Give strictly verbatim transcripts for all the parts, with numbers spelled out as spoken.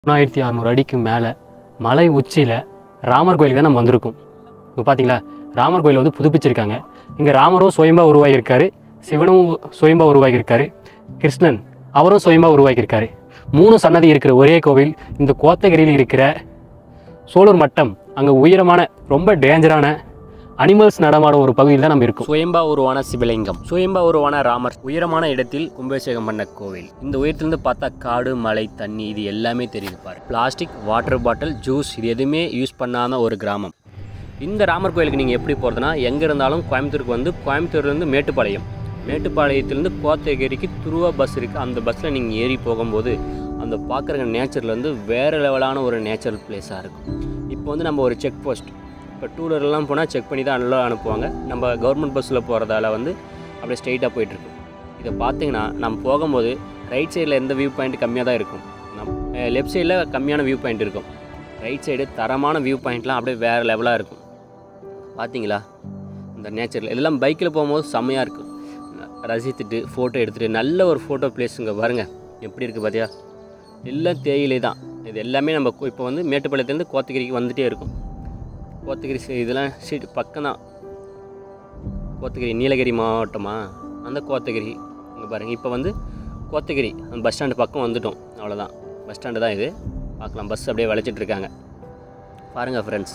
மூணாயிரத்தி அறநூறு அடிக்கு மேலே மலை உச்சியில் ராமர் கோயிலுக்கு தான் நம்ம வந்திருக்கோம். இப்போ பார்த்தீங்களா, ராமர் கோயில் வந்து புதுப்பிச்சிருக்காங்க. இங்கே ராமரும் சுயம்பா உருவாகியிருக்காரு, சிவனும் சுயம்பா உருவாகியிருக்காரு, கிருஷ்ணன் அவரும் சுயம்பா உருவாகியிருக்காரு. மூணு சன்னதி இருக்கிற ஒரே கோவில் இந்த கோத்தகிரியில் இருக்கிற சோலூர் மட்டம். அங்கே உயரமான ரொம்ப டேஞ்சரான அனிமல்ஸ் நடமாடும் ஒரு பகுதியில் தான் நம்ம இருக்கும். சுயம்பா உருவான சிவலிங்கம், சுயம்பா உருவான ராமர் உயரமான இடத்தில் கும்பாபிஷேகம் பண்ண கோவில். இந்த உயரத்திலிருந்து பார்த்தா காடு, மலை, தண்ணி இது எல்லாமே தெரியுது பாரு. பிளாஸ்டிக், வாட்டர் பாட்டில், ஜூஸ் இது எதுவுமே யூஸ் பண்ணாத ஒரு கிராமம். இந்த ராமர் கோயிலுக்கு நீங்கள் எப்படி போகிறதுனா, எங்கே இருந்தாலும் கோயம்புத்தூருக்கு வந்து கோயம்புத்தூர்லேருந்து மேட்டுப்பாளையம், மேட்டுப்பாளையத்துலேருந்து கோத்தகிரிக்கு துருவா பஸ் இருக்குது. அந்த பஸ்ஸில் நீங்கள் ஏறி போகும்போது அந்த பார்க்குற நேச்சர்லேருந்து வேறு லெவலான ஒரு நேச்சுரல் பிளேஸாக இருக்கும். இப்போ வந்து நம்ம ஒரு செக் போஸ்ட், இப்போ டூலர்லாம் போனால் செக் பண்ணி தான் நல்லா அனுப்புவாங்க. நம்ம கவர்மெண்ட் பஸ்ஸில் போகிறதால வந்து அப்படியே ஸ்ட்ரெயிட்டாக போயிட்டுருக்கு. இதை பார்த்தீங்கன்னா நம்ம போகும்போது ரைட் சைடில் எந்த வியூ பாயிண்ட் கம்மியாக தான் இருக்கும், நம் லெஃப்ட் சைடில் கம்மியான வியூ பாயிண்ட் இருக்கும். ரைட் சைடு தரமான வியூ பாயிண்ட்லாம் அப்படியே வேறு லெவலாக இருக்கும். பார்த்தீங்களா இந்த நேச்சரில் இதெல்லாம் பைக்கில் போகும்போது செம்மையாக இருக்கும். ரசித்துட்டு ஃபோட்டோ எடுத்துகிட்டு நல்ல ஒரு ஃபோட்டோ பிளேஸுங்க பாருங்கள் எப்படி இருக்குது பார்த்தியா. எல்லாம் தேயிலை தான். இது எல்லாமே நம்ம இப்போ வந்து மேட்டுப்பாளையத்துலேருந்து கோத்தகிரிக்கு வந்துகிட்டே இருக்கும். கோத்தகிரி இதெல்லாம் சீட் பக்கம் தான். கோத்தகிரி நீலகிரி மாவட்டமா, அந்த கோத்தகிரி இங்கே பாருங்கள். இப்போ வந்து கோத்தகிரி அந்த பஸ் ஸ்டாண்டு பக்கம் வந்துட்டோம். அவ்வளோதான், பஸ் ஸ்டாண்டு தான் இது. பார்க்கலாம், பஸ் அப்படியே வளைச்சிட்ருக்காங்க பாருங்கள் ஃப்ரெண்ட்ஸ்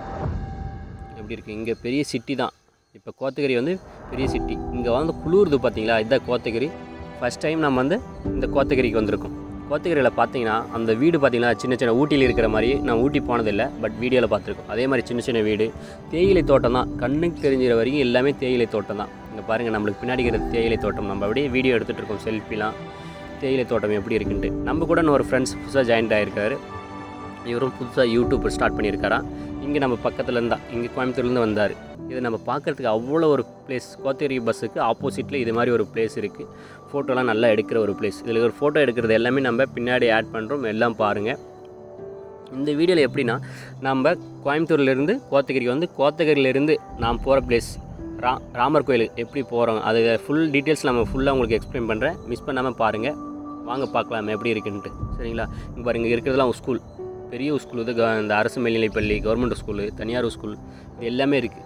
எப்படி இருக்குது. இங்கே பெரிய சிட்டி தான். இப்போ கோத்தகிரி வந்து பெரிய சிட்டி. இங்கே வந்து குளிருது பார்த்தீங்களா, இதுதான் கோத்தகிரி. ஃபஸ்ட் டைம் நம்ம வந்து இந்த கோத்தகிரிக்கு வந்திருக்கோம். கோத்தகிரியில் பார்த்தீங்கன்னா அந்த வீடு பார்த்தீங்கன்னா சின்ன சின்ன ஊட்டியில் இருக்கிற மாதிரி. நான் ஊட்டி போனதில்லை, பட் வீடியோவில் பார்த்துருக்கோம். அதே மாதிரி சின்ன சின்ன வீடு, தேயிலை தோட்டம் தான். கண்ணுக்கு தெரிஞ்சிற வரைக்கும் எல்லாமே தேயிலை தோட்டம் தான். இங்கே பாருங்கள், நம்மளுக்கு பின்னாடி இருக்கிற தேயிலை தோட்டம். நம்ம அப்படியே வீடியோ எடுத்துகிட்டு இருக்கோம், செல்ஃபிலாம். தேயிலை தோட்டம் எப்படி இருக்குன்ட்டு. நம்ம கூட இன்னொரு ஃப்ரெண்ட்ஸ் புதுசாக ஜாயின்ட் ஆகிருக்காரு. இவரும் புதுசாக யூடியூப் ஸ்டார்ட் பண்ணியிருக்காராம். இங்கே நம்ம பக்கத்துலேருந்து தான், இங்கே கோயம்புத்தூர்லேருந்து வந்தார். இது நம்ம பார்க்குறதுக்கு அவ்வளோ ஒரு பிளேஸ். கோத்தகிரி பஸ்ஸுக்கு ஆப்போசிட்டில் இது மாதிரி ஒரு பிளேஸ் இருக்குது. ஃபோட்டோலாம் நல்லா எடுக்கிற ஒரு பிளேஸ். இதில் ஒரு ஃபோட்டோ எடுக்கிறது எல்லாமே நம்ம பின்னாடி ஆட் பண்ணுறோம், எல்லாம் பாருங்கள். இந்த வீடியோவில் எப்படின்னா, நம்ம கோயம்புத்தூர்லேருந்து கோத்தகிரிக்கு வந்து கோத்தகிரியிலேருந்து நான் போகிற பிளேஸ் ரா ராமர் கோயில் எப்படி போகிறோம் அது ஃபுல் டீட்டெயில்ஸ் நம்ம ஃபுல்லாக உங்களுக்கு எக்ஸ்பிளைன் பண்ணுறேன். மிஸ் பண்ணாமல் பாருங்கள். வாங்க பார்க்கலாம் எப்படி இருக்குன்ட்டு. சரிங்களா. இங்கே பாருங்கள், இங்கே இருக்கிறதுலாம் ஸ்கூல், பெரிய ஸ்கூல். இது இந்த அரசு மேல்நிலைப்பள்ளி, கவர்மெண்ட் ஸ்கூலு, தனியார் ஸ்கூல், இது எல்லாமே இருக்குது.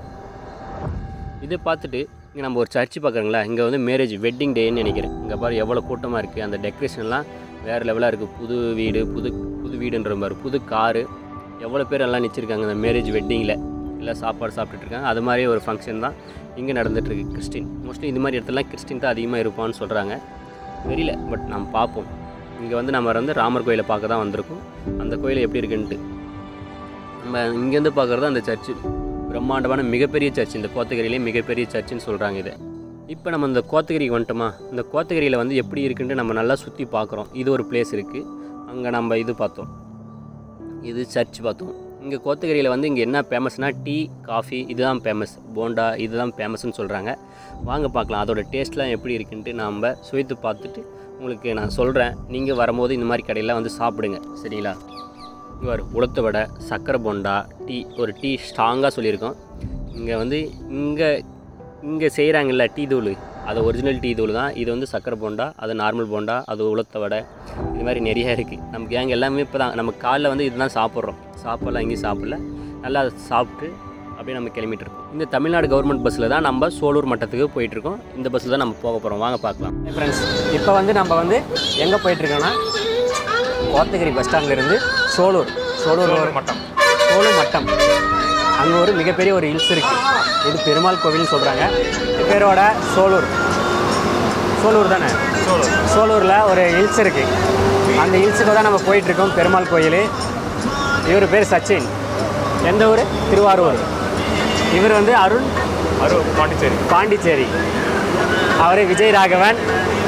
இதை பார்த்துட்டு இங்கே நம்ம ஒரு சர்ச்சு பார்க்குறோங்களா. இங்கே வந்து மேரேஜ் வெட்டிங் டேன்னு நினைக்கிறேன். இங்கே பாரு எவ்வளோ கூட்டமாக இருக்குது. அந்த டெக்கரேஷன்லாம் வேறு லெவலாக இருக்குது. புது வீடு, புது புது வீடுன்ற மாதிரி, புது காரு, எவ்வளோ பேர் எல்லாம் நினச்சிருக்காங்க அந்த மேரேஜ் வெட்டிங்கில். எல்லாம் சாப்பாடு சாப்பிட்டுட்ருக்காங்க. அது மாதிரி ஒரு ஃபங்க்ஷன் தான் இங்கே நடந்துகிட்ருக்கு. கிறிஸ்டின் மோஸ்ட்லி இந்த மாதிரி இடத்துலலாம் கிறிஸ்டின் தான் அதிகமாக இருப்பான்னு சொல்கிறாங்க. தெரியல, பட் நம்ம பார்ப்போம். இங்கே வந்து நம்ம வந்து ராமர் கோயிலை பார்க்க தான் வந்திருக்கோம். அந்த கோயில் எப்படி இருக்குன்ட்டு நம்ம இங்கேருந்து பார்க்குறது. அந்த சர்ச்சு பிரம்மாண்டமான மிகப்பெரிய சர்ச். இந்த கோத்தகிரியிலே மிகப்பெரிய சர்ச்சுன்னு சொல்கிறாங்க இதை. இப்போ நம்ம இந்த கோத்தகிரிக்கு வந்துட்டோமா. இந்த கோத்தகிரியில் வந்து எப்படி இருக்குன்ட்டு நம்ம நல்லா சுற்றி பார்க்குறோம். இது ஒரு பிளேஸ் இருக்குது. அங்கே நம்ம இது பார்த்தோம், இது சர்ச் பார்த்தோம். இங்கே கோத்தகிரியில் வந்து இங்கே என்ன ஃபேமஸ்னால் டீ, காஃபி இதுதான் ஃபேமஸ். போண்டா இதுதான் ஃபேமஸ்ன்னு சொல்கிறாங்க. வாங்க பார்க்கலாம் அதோட டேஸ்ட்லாம் எப்படி இருக்குன்ட்டு நம்ம சுவைத்து பார்த்துட்டு உங்களுக்கு நான் சொல்கிறேன். நீங்கள் வரும்போது இந்த மாதிரி கடையெல்லாம் வந்து சாப்பிடுங்க, சரிங்களா. இங்கே ஒரு உளுத்த வடை, சக்கரை போண்டா, டீ, ஒரு டீ ஸ்ட்ராங்காக சொல்லியிருக்கோம். இங்கே வந்து இங்கே இங்கே செய்கிறாங்கல்ல டீ தூள், அது ஒரிஜினல் டீ தூள் தான். இது வந்து சக்கரை போண்டா, அது நார்மல் போண்டா, அது உளுத்த வடை, இது மாதிரி நிறையா இருக்குது. நம்ம கேங் எல்லாமே இப்போ தான் நம்ம காலைல வந்து இதுதான் சாப்பிட்றோம். சாப்பிட்லாம் எங்கேயும் சாப்பிடல, நல்லா சாப்பிட்டு அப்படியே நம்ம கிளம்பிட்டு இருக்கோம். இந்த தமிழ்நாடு கவர்மெண்ட் பஸ்ஸில் தான் நம்ம சோலூர் மட்டத்துக்கு போயிட்டுருக்கோம். இந்த பஸ்ஸில் தான் நம்ம போக போகிறோம். வாங்க பார்க்கலாம் ஃப்ரெண்ட்ஸ். இப்போ வந்து நம்ம வந்து எங்கே போயிட்டுருக்கோன்னா, கோத்தகிரி பஸ் ஸ்டாண்ட்லேருந்து சோலூர் சோலூர் ஒரு மட்டம் சோலூர் மட்டம் அங்கே ஒரு மிகப்பெரிய ஒரு ஹில்ஸ் இருக்குது. இது பெருமாள் கோவில்னு சொல்கிறாங்க. இது பேரோட சோலூர் சோலூர் தானே. சோலூர் சோலூரில் ஒரு ஹில்ஸ் இருக்குது. அந்த ஹில்ஸுக்கு தான் நம்ம போயிட்டுருக்கோம். பெருமாள் கோயில். இவர் பேர் சச்சின். எந்த ஊர்? திருவாரூர். இவர் வந்து அருண் அருண் பாண்டிச்சேரி பாண்டிச்சேரி அவர் விஜய் ராகவன்.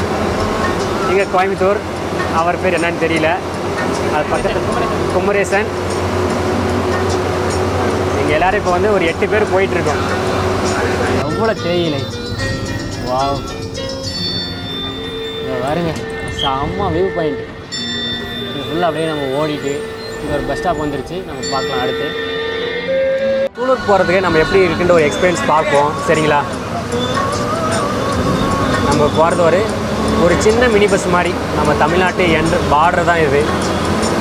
இங்கே கோயம்புத்தூர். அவர் பேர் என்னன்னு தெரியல. அது பக்கத்தில் குமரேசன். இங்கே எல்லோரும் இப்போ வந்து ஒரு எட்டு பேர் போயிட்டுருக்கோம். எவ்வளோ தேயிலை. வாவ், பாருங்க செம்ம வியூ பாயிண்ட். இது ஃபுல்லாக அப்படியே நம்ம ஓடிட்டு இங்கே ஒரு பஸ் ஸ்டாப் வந்துருச்சு. நம்ம பார்க்கலாம் அடுத்து. சூலூர் போகிறதுக்கு நம்ம எப்படி இருக்குன்ற ஒரு எக்ஸ்பீரியன்ஸ் பார்ப்போம், சரிங்களா. நம்ம போகிறது ஒரு ஒரு சின்ன மினி பஸ் மாதிரி. நம்ம தமிழ்நாட்டு எண்ட் பார்டர் தான் இது.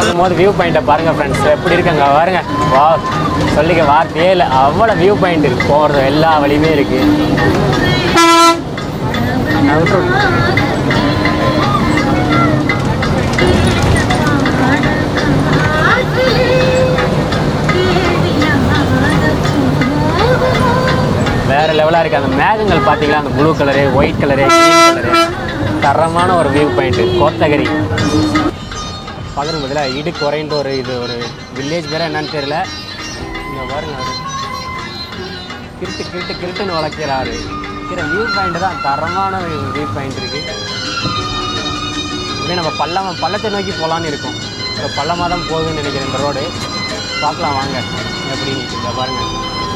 போது வியூ பாயிண்ட்டை பாருங்கள் ஃப்ரெண்ட்ஸ், எப்படி இருக்குங்க பாருங்க. வா சொல்லிக்க வார்த்தையே இல்லை, அவ்வளோ வியூ பாயிண்ட் இருக்குது, போகிறது எல்லா வழியுமே இருக்குது. வேறு லெவலாக இருக்குது. அந்த மேகங்கள் பார்த்தீங்களா, அந்த blue colour, white colour, green colour, தரமான ஒரு வியூ பாயிண்ட்டு. கோத்தகிரி பார்க்குறது பதிலாக இடு குறைன்ற ஒரு இது ஒரு வில்லேஜ் பேர் என்னன்னு தெரியல. இங்கே பாருங்க, கிருட்டு கிருட்டு கிருட்டுன்னு வளர்க்கிறாரு. இருக்கிற வியூ பாயிண்ட்டு தான் தரமான வியூ பாயிண்ட் இருக்குது. இப்படியே நம்ம பள்ளம் பள்ளத்தை நோக்கி போகலான்னு இருக்கும். இப்போ பள்ளமாக தான் போகுதுன்னு நினைக்கிறேன் இந்த ரோடு. பார்க்கலாம் வாங்க எப்படின்னு. இங்கே பாருங்கள்,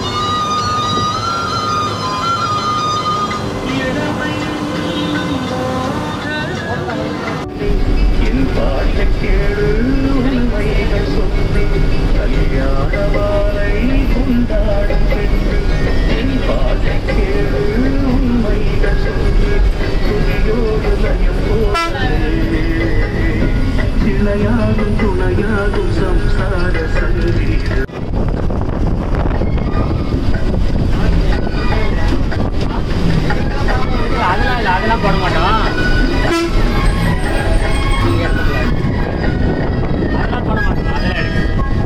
அதெல்லாம் இல்லை, அதெல்லாம் போட மாட்டோம். அதெல்லாம் போட மாட்டோம், அதெல்லாம் எடுக்க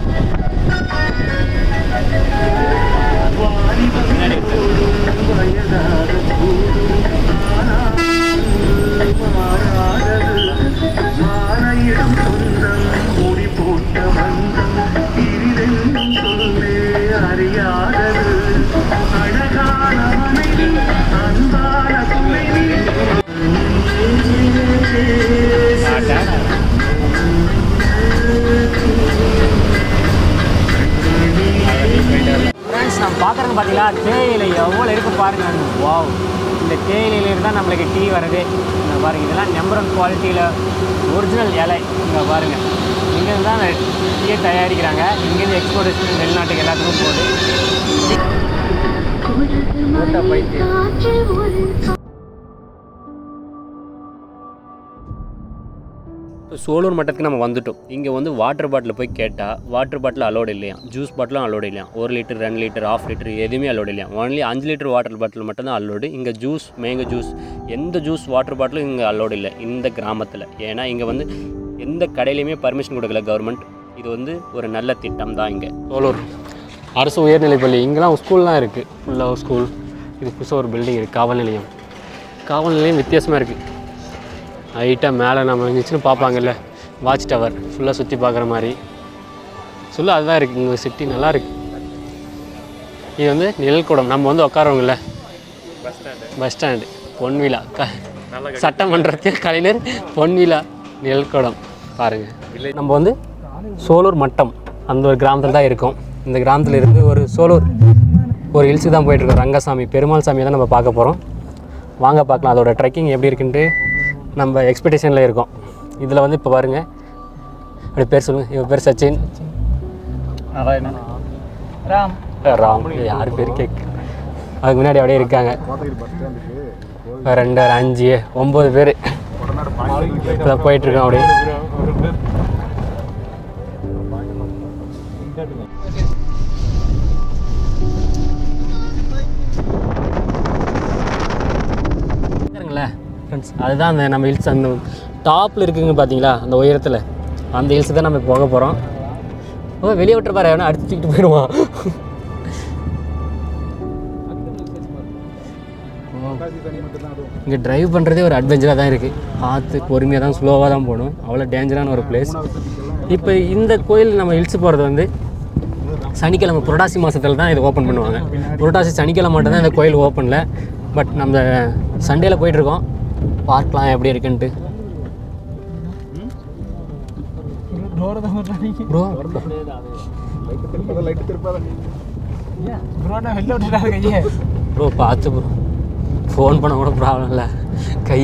நம்ம பார்க்குறது பார்த்தீங்களா, தேயிலை எவ்வளோ இருக்குது பாருங்கள். வாவ், இந்த தேயிலையிலேருந்து தான் நம்மளுக்கு டீ வருது. இங்கே பாருங்கள், இதெல்லாம் நம்பர் ஒன் குவாலிட்டியில் ஒரிஜினல் இலை. இங்கே பாருங்கள், இங்கேருந்து தான் டீயை தயாரிக்கிறாங்க. இங்கேருந்து எக்ஸ்போர்ட் வெளிநாட்டுக்கு எல்லாத்துக்கும் போகுது. இப்போ சோலூர் மட்டத்துக்கு நம்ம வந்துட்டோம். இங்கே வந்து வாட்டர் பாட்டில் போய் கேட்டால் வாட்டர் பாட்டில் அலோடு இல்லையா, ஜூஸ் பாட்டிலும் அலோடு இல்லையா, ஒரு லிட்டர் ரெண்டு லிட்டர் ஆஃப் லிட்டர் எதுவுமே அலோடு இல்லையா. ஒன்லி அஞ்சு லிட்டர் வாட்டர் பாட்டில் மட்டும்தான் அலோடு. இங்கே ஜூஸ், மேங்கோ ஜூஸ், எந்த ஜூஸ் வாட்டர் பாட்டிலும் இங்கே அலோடு இல்லை இந்த கிராமத்தில். ஏன்னா இங்கே வந்து எந்த கடையிலையுமே பர்மிஷன் கொடுக்கல கவர்மெண்ட். இது வந்து ஒரு நல்ல திட்டம் தான். இங்கே சோலூர் அரசு உயர்நிலைப்பள்ளி, இங்கெல்லாம் ஸ்கூல்லாம் இருக்குது, ஃபுல்லாக ஸ்கூல். இது புதுசாக ஒரு பில்டிங் இருக்குது, காவல் நிலையம். காவல் நிலையம் வித்தியாசமாக இருக்குது. ஹைட்டாக மேலே நம்ம இருந்துச்சுன்னு பார்ப்பாங்கல்ல, வாட்ச் டவர் ஃபுல்லாக சுற்றி பார்க்குற மாதிரி சொல்ல அதுதான் இருக்குது. இங்கே சிட்டி நல்லா இருக்குது. இது வந்து நிழல்குடம், நம்ம வந்து உட்காரவங்கல்ல பஸ் ஸ்டாண்டு பஸ் ஸ்டாண்டு பொன்விழா க சட்டமன்றத்தில் கலைஞர் பொன்விழா நிழல்குடம் பாருங்கள். நம்ம வந்து சோலூர் மட்டம் அந்த ஒரு கிராமத்தில் தான் இருக்கோம். இந்த கிராமத்தில் இருந்து ஒரு சோலூர் ஒரு ஹில்ஸுக்கு தான் போயிட்டுருக்கோம். ரங்கசாமி பெருமாள் சாமியை தான் நம்ம பார்க்க போகிறோம். வாங்க பார்க்கலாம் அதோட ட்ரெக்கிங் எப்படி இருக்குன்ட்டு. நம்ம எக்ஸ்பெக்டேஷனில் இருக்கோம். இதில் வந்து இப்போ பாருங்கள், அப்படி பேர் சொல்லுங்கள். இவன் பேர் சச்சின், ராம் ராம் யார் பேர் கேட்க, அதுக்கு முன்னாடி அப்படியே இருக்காங்க ரெண்டு அஞ்சு ஒம்பது பேர் இப்போ போயிட்டுருக்கோம். அப்படியே ஃப்ரெண்ட்ஸ், அதுதான் அந்த நம்ம ஹில்ஸ் அந்த டாப்பில் இருக்குங்க பார்த்தீங்களா, அந்த உயரத்தில் அந்த ஹில்ஸு தான் நம்ம போக போகிறோம். ஓ வெளியே விட்டுற பாரு, எவனா அடிச்சு தூக்கிட்டு போயிடுவான். இங்கே ட்ரைவ் பண்ணுறதே ஒரு அட்வென்ச்சராக தான் இருக்குது. பார்த்து பொறுமையாக தான் ஸ்லோவாக தான் போகணும். அவ்வளோ டேஞ்சரான ஒரு பிளேஸ். இப்போ இந்த கோயில் நம்ம ஹில்ஸ் போகிறது வந்து சனிக்கிழமை புரட்டாசி மாதத்தில் தான் இது ஓப்பன் பண்ணுவாங்க. புரட்டாசி சனிக்கிழமை மட்டும் தான் இந்த கோயில் ஓப்பனில். பட் நம்ம சண்டேயில் போயிட்டுருக்கோம், பார்க்கலாம் எப்படி இருக்குன்ட்டு. ப்ரோ பார்த்து ப்ரோ, ஃபோன் பண்ண கூட ப்ராப்ளம் இல்லை, கை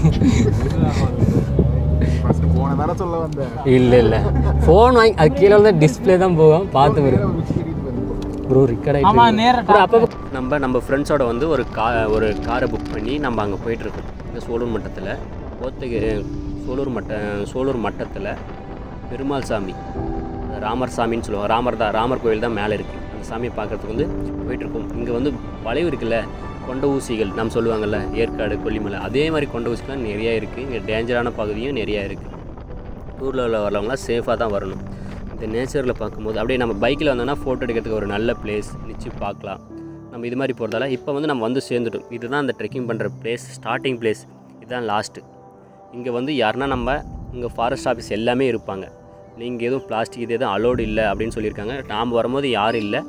இல்லை இல்லை ஃபோன் வாங்கி அது கீழே வந்து டிஸ்பிளே தான் போகும், பார்த்து ப்ரோ ப்ரோ ரிக்கார்ட் ஆகிட்டு. அப்போ நம்ம நம்ம ஃப்ரெண்ட்ஸோட வந்து ஒரு கா ஒரு காரை புக் பண்ணி நம்ம அங்கே போயிட்டுருக்கோம். இந்த சோலூர் மட்டத்தில் கோத்தகிரி சோலூர் மட்ட சோலூர் மட்டத்தில் பெருமாள் சாமி, ராமர் சாமின்னு சொல்லுவாங்க. ராமர் தான், ராமர் கோயில் தான் மேலே இருக்குது. அந்த சாமியை பார்க்குறதுக்கு வந்து போயிட்டுருக்கோம். இங்கே வந்து வளைவு இருக்குல்ல, கொண்ட ஊசிகள் நம்ம சொல்லுவாங்கள்ல, ஏற்காடு கொல்லிமலை, அதே மாதிரி கொண்ட ஊசிலாம் நிறையா இருக்குது. இங்கே டேஞ்சரான பகுதியும் நிறையா இருக்குது. டூரில் வரவங்களாம் சேஃபாக தான் வரணும். இந்த நேச்சரில் பார்க்கும்போது அப்படியே நம்ம பைக்கில் வந்தோம்னா ஃபோட்டோ எடுக்கிறதுக்கு ஒரு நல்ல பிளேஸ் நிச்சயம் பார்க்கலாம். நம்ம இது மாதிரி போகிறதால இப்போ வந்து நம்ம வந்து சேர்ந்துட்டோம். இதுதான் அந்த ட்ரெக்கிங் பண்ணுற பிளேஸ், ஸ்டார்டிங் பிளேஸ். இதுதான் லாஸ்ட்டு. இங்கே வந்து யாருன்னா நம்ம இங்கே ஃபாரஸ்ட் ஆஃபீஸ் எல்லாமே இருப்பாங்க. நீங்கள் எதுவும் பிளாஸ்டிக் இது எதுவும் அலோடு இல்லை அப்படின்னு சொல்லியிருக்காங்க. நாம் வரும்போது யாரும் இல்லை.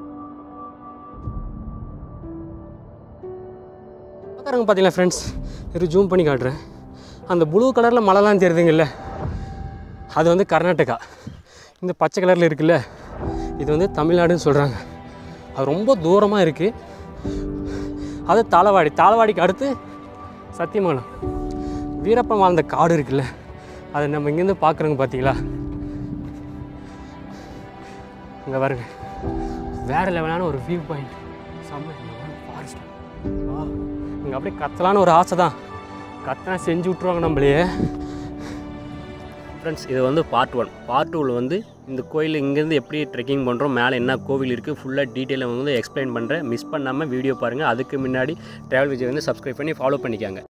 பார்க்குறாங்க பார்த்தீங்களா ஃப்ரெண்ட்ஸ், இது ஜூம் பண்ணி காட்டுறேன். அந்த ப்ளூ கலரில் மலைலாம் தெரியுதுங்கல்ல, அது வந்து கர்நாடகா. இந்த பச்சை கலரில் இருக்குல்ல, இது வந்து தமிழ்நாடுன்னு சொல்கிறாங்க. அது ரொம்ப தூரமாக இருக்குது. அது தாளவாடி, தாளவாடிக்கு அடுத்து சத்தியமங்கலம். வீரப்பன் வாழ்ந்த காடு இருக்குல்ல, அதை நம்ம இங்கேருந்து பார்க்குறோங்க பார்த்தீங்களா. இங்கே பாருங்க, வேறு லெவலான ஒரு வியூ பாயிண்ட். செம்ம ஃபாரஸ்ட். வா, இங்கே அப்படியே கத்தலான்னு ஒரு ஆசை தான். கத்தனா செஞ்சு விட்ருவாங்க நம்மளையே. ஃப்ரெண்ட்ஸ், இது வந்து பார்ட் ஒன். பார்ட் டூவில் வந்து இந்த கோயில் இங்கேருந்து எப்படி ட்ரெக்கிங் பண்ணுறோம், மேலே என்ன கோவில் இருக்குது, ஃபுல்லாக டீட்டெயிலாக வந்து எக்ஸ்பிளைன் பண்ணுறேன். மிஸ் பண்ணாமல் வீடியோ பாருங்கள். அதுக்கு முன்னாடி ட்ராவல் விஜய் வந்து சப்ஸ்கிரைப் பண்ணி ஃபாலோ பண்ணிக்காங்க.